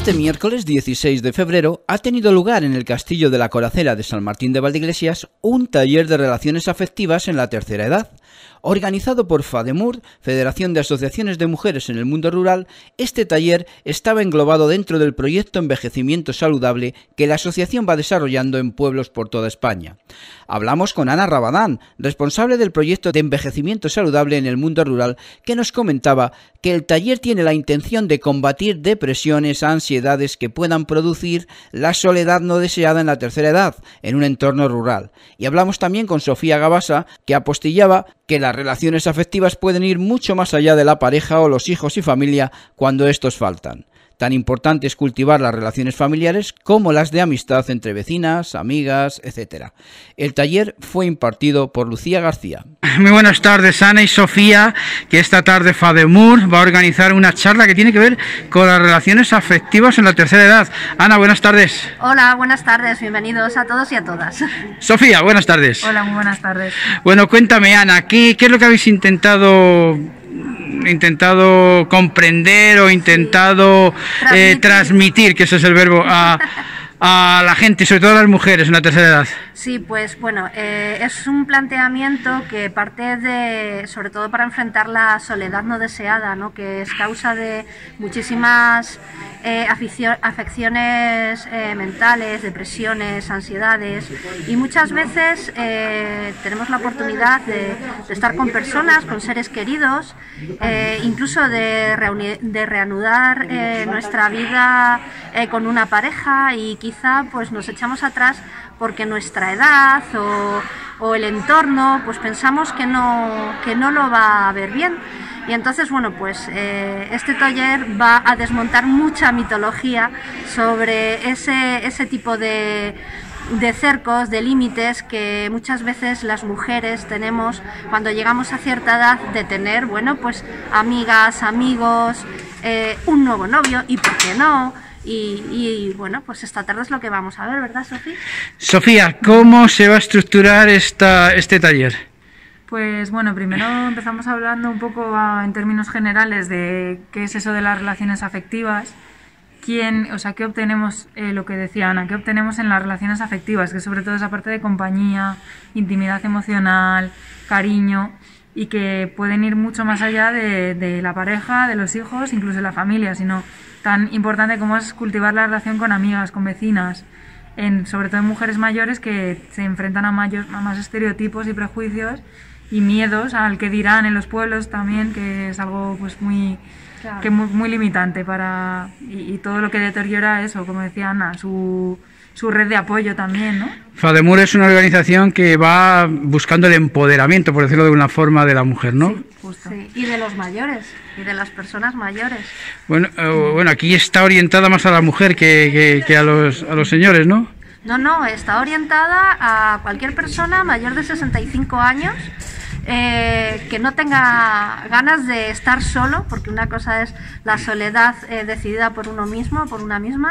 Este miércoles 16 de febrero ha tenido lugar en el Castillo de la Coracera de San Martín de Valdeiglesias un taller de relaciones afectivas en la tercera edad. Organizado por FADEMUR, Federación de Asociaciones de Mujeres en el Mundo Rural, este taller estaba englobado dentro del proyecto Envejecimiento Saludable que la asociación va desarrollando en pueblos por toda España. Hablamos con Ana Rabadán, responsable del proyecto de Envejecimiento Saludable en el Mundo Rural, que nos comentaba que el taller tiene la intención de combatir depresiones, ansiedades que puedan producir la soledad no deseada en la tercera edad, en un entorno rural. Y hablamos también con Sofía Gabasa, que apostillaba que las relaciones afectivas pueden ir mucho más allá de la pareja o los hijos y familia cuando estos faltan. Tan importante es cultivar las relaciones familiares como las de amistad entre vecinas, amigas, etc. El taller fue impartido por Lucía García. Muy buenas tardes, Ana y Sofía, que esta tarde FADEMUR va a organizar una charla que tiene que ver con las relaciones afectivas en la tercera edad. Ana, buenas tardes. Hola, buenas tardes, bienvenidos a todos y a todas. Sofía, buenas tardes. Hola, muy buenas tardes. Bueno, cuéntame, Ana, ¿qué es lo que habéis intentado comprender o intentado transmitir, que ese es el verbo, a la gente, sobre todo a las mujeres en la tercera edad? Sí, pues bueno, es un planteamiento que parte sobre todo para enfrentar la soledad no deseada, ¿no? Que es causa de muchísimas afecciones mentales, depresiones, ansiedades, y muchas veces tenemos la oportunidad de estar con personas, con seres queridos, incluso de reanudar nuestra vida con una pareja, y quizá pues nos echamos atrás porque nuestra edad o el entorno pues pensamos que no lo va a ver bien. Y entonces, bueno, pues este taller va a desmontar mucha mitología sobre ese tipo de cercos, de límites que muchas veces las mujeres tenemos cuando llegamos a cierta edad, de tener, bueno, pues amigas, amigos, un nuevo novio, y por qué no. Y bueno, pues esta tarde es lo que vamos a ver, ¿verdad, Sofía? Sofía, ¿cómo se va a estructurar este taller? Pues bueno, primero empezamos hablando un poco en términos generales de qué es eso de las relaciones afectivas, qué obtenemos, lo que decía Ana, qué obtenemos en las relaciones afectivas, que sobre todo esa parte de compañía, intimidad emocional, cariño, y que pueden ir mucho más allá de la pareja, de los hijos, incluso de la familia, sino tan importante como es cultivar la relación con amigas, con vecinas, sobre todo en mujeres mayores que se enfrentan a más estereotipos y prejuicios y miedos al que dirán en los pueblos también, que es algo pues muy limitante y todo lo que deteriora eso, como decía Ana, su red de apoyo también, ¿no? FADEMUR es una organización que va buscando el empoderamiento, por decirlo de una forma, de la mujer, ¿no? Sí, justo. Sí, y de los mayores, y de las personas mayores. Bueno, aquí está orientada más a la mujer que a los señores, ¿no? No, está orientada a cualquier persona mayor de 65 años que no tenga ganas de estar solo, porque una cosa es la soledad decidida por uno mismo, por una misma,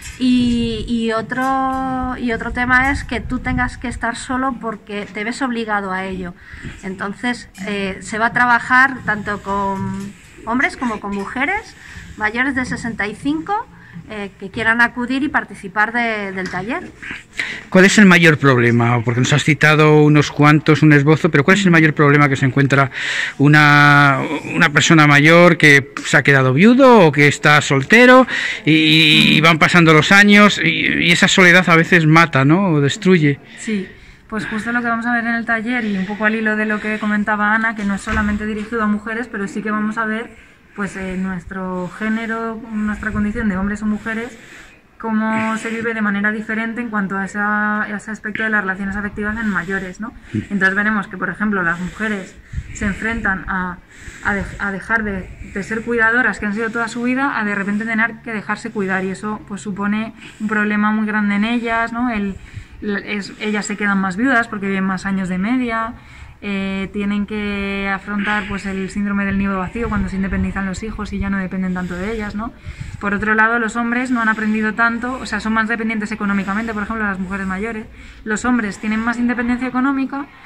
y otro tema es que tú tengas que estar solo porque te ves obligado a ello. Entonces se va a trabajar tanto con hombres como con mujeres mayores de 65 que quieran acudir y participar del taller. ¿Cuál es el mayor problema? Porque nos has citado unos cuantos, un esbozo, pero ¿cuál es el mayor problema que se encuentra una persona mayor que se ha quedado viudo o que está soltero y van pasando los años y esa soledad a veces mata, ¿no? O destruye? Sí, pues justo lo que vamos a ver en el taller, y un poco al hilo de lo que comentaba Ana, que no es solamente dirigido a mujeres, pero sí que vamos a ver pues nuestro género, nuestra condición de hombres o mujeres, cómo se vive de manera diferente en cuanto a ese aspecto de las relaciones afectivas en mayores, ¿no? Entonces veremos que, por ejemplo, las mujeres se enfrentan a dejar de ser cuidadoras, que han sido toda su vida, a de repente tener que dejarse cuidar, y eso pues supone un problema muy grande en ellas, ¿no? Ellas se quedan más viudas porque viven más años de media. Tienen que afrontar pues el síndrome del nido vacío cuando se independizan los hijos y ya no dependen tanto de ellas, ¿no? Por otro lado, los hombres no han aprendido tanto, o sea, son más dependientes económicamente, por ejemplo, las mujeres mayores. Los hombres tienen más independencia económica,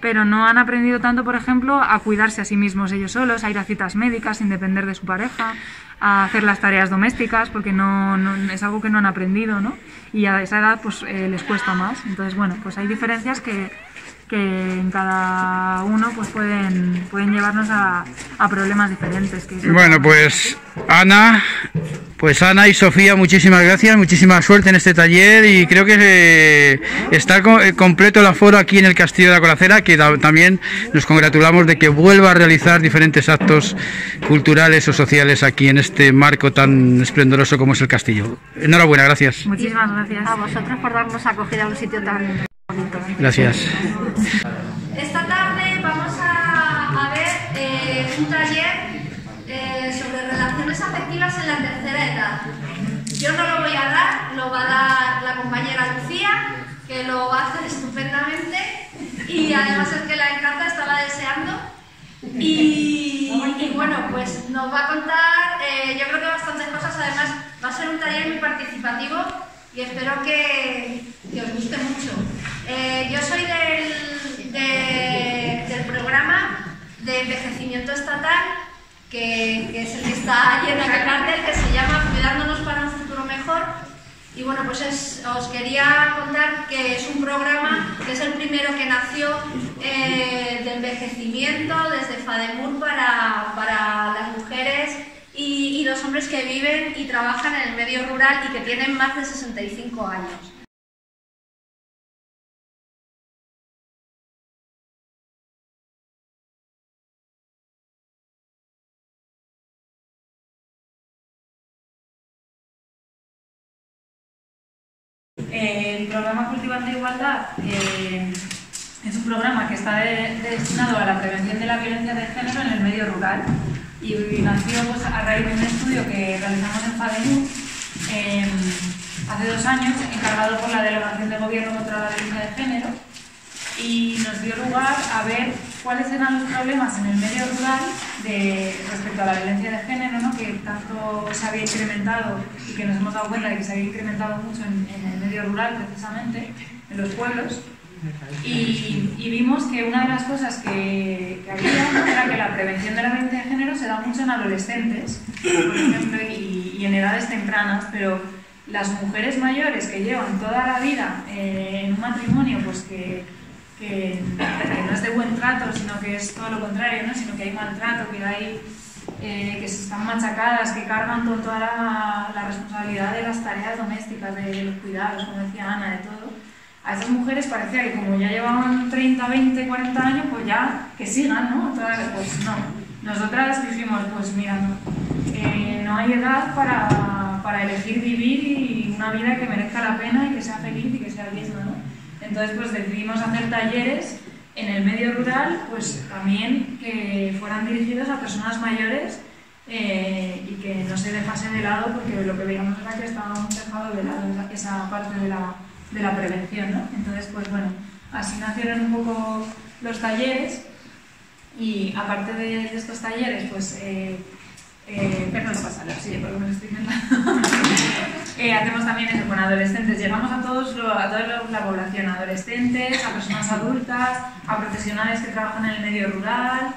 pero no han aprendido tanto, por ejemplo, a cuidarse a sí mismos ellos solos, a ir a citas médicas sin depender de su pareja, a hacer las tareas domésticas, porque no es algo que no han aprendido, ¿no? Y a esa edad pues les cuesta más. Entonces, bueno, pues hay diferencias que en cada uno pues pueden llevarnos a problemas diferentes. Bueno, pues Ana y Sofía, muchísimas gracias, muchísima suerte en este taller, y creo que está completo el aforo aquí en el Castillo de la Colacera, que también nos congratulamos de que vuelva a realizar diferentes actos culturales o sociales aquí en este marco tan esplendoroso como es el castillo. Enhorabuena, gracias. Muchísimas gracias a vosotros por darnos acogida a un sitio tan bonito. Gracias. Esta tarde vamos a ver un taller sobre relaciones afectivas en la tercera edad. Yo no lo voy a dar, lo va a dar la compañera Lucía, que lo va a hacer estupendamente, y además es que la encanta, estaba deseando. Y bueno, pues nos va a contar, yo creo que bastantes cosas. Además va a ser un taller muy participativo y espero que os guste mucho. Yo soy del programa de envejecimiento estatal, que es el que está allí en el cartel, que se llama Cuidándonos para un futuro mejor. Y bueno, pues os quería contar que es un programa que es el primero que nació de envejecimiento desde FADEMUR para las mujeres y los hombres que viven y trabajan en el medio rural y que tienen más de 65 años. El programa Cultivando Igualdad es un programa que está destinado a la prevención de la violencia de género en el medio rural, y nació pues, a raíz de un estudio que realizamos en FADEMUR hace 2 años, encargado por la Delegación de Gobierno contra la Violencia de Género, y nos dio lugar a ver cuáles eran los problemas en el medio rural respecto a la violencia de género, ¿no? Que tanto se había incrementado y que nos hemos dado cuenta de que se había incrementado mucho en el medio rural, precisamente, en los pueblos. Y vimos que una de las cosas que había, ¿no? Era que la prevención de la violencia de género se da mucho en adolescentes, por ejemplo, y en edades tempranas, pero las mujeres mayores que llevan toda la vida en un matrimonio, pues que no es de buen trato, sino que es todo lo contrario, ¿no? Sino que hay maltrato, que hay que se están machacadas, que cargan con toda la responsabilidad de las tareas domésticas, de los cuidados, como decía Ana, de todo. A esas mujeres parecía que como ya llevaban 30, 20, 40 años, pues ya que sigan, ¿no? Pues no. Nosotras dijimos, pues mira, no hay edad para elegir vivir y una vida que merezca la pena y que sea feliz y que sea digna, ¿no? Entonces pues decidimos hacer talleres en el medio rural, pues también que fueran dirigidos a personas mayores y que no se dejasen de lado, porque lo que veíamos era que estábamos dejando de lado esa parte de la prevención, ¿no? Entonces pues bueno, así nacieron un poco los talleres, y aparte de estos talleres pues perdón, pásalo, sí, porque me lo estoy inventando. Hacemos también eso con adolescentes, llegamos a toda la población, adolescentes, a personas adultas, a profesionales que trabajan en el medio rural,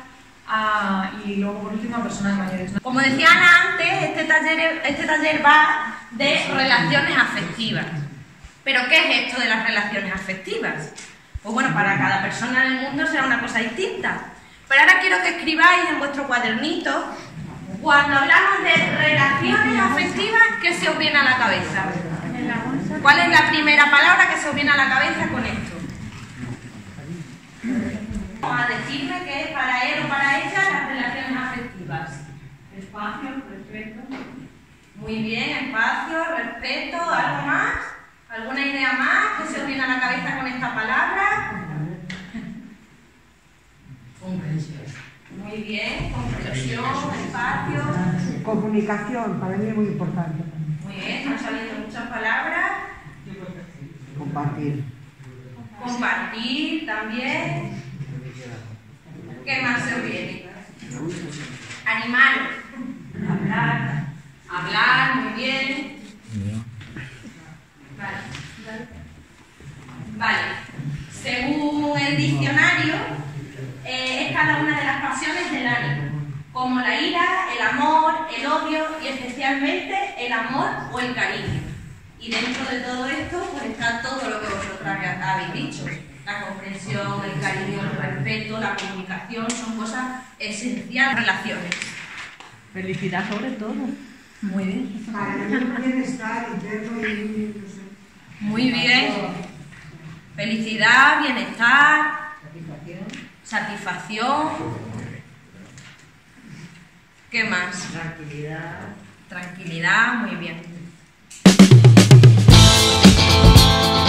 y luego por último a personas mayores, ¿no? Como decía Ana antes, este taller va de relaciones afectivas. ¿Pero qué es esto de las relaciones afectivas? Pues bueno, para cada persona en el mundo será una cosa distinta. Pero ahora quiero que escribáis en vuestro cuadernito, cuando hablamos de relaciones afectivas, ¿qué se os viene a la cabeza? ¿Cuál es la primera palabra que se os viene a la cabeza con esto? Vamos a decirme que es para él o para ella las relaciones afectivas. Espacio, respeto. Muy bien, espacio, respeto, ¿algo más? ¿Alguna idea más que se os viene a la cabeza con esta palabra? Comprensión. Muy bien, comprensión, espacio. Comunicación, para mí es muy importante. Muy bien, están saliendo muchas palabras. Compartir. Compartir también. ¿Qué más se os viene? Animar. Hablar. Hablar, muy bien. Vale. Según el diccionario, como la ira, el amor, el odio y especialmente el amor o el cariño. Y dentro de todo esto pues está todo lo que vosotras habéis dicho. La comprensión, el cariño, el respeto, la comunicación, son cosas esenciales en relaciones. Felicidad sobre todo. Muy bien. Para el bienestar interno y Muy bien. Felicidad, bienestar, satisfacción. ¿Qué más? Tranquilidad. Tranquilidad, muy bien.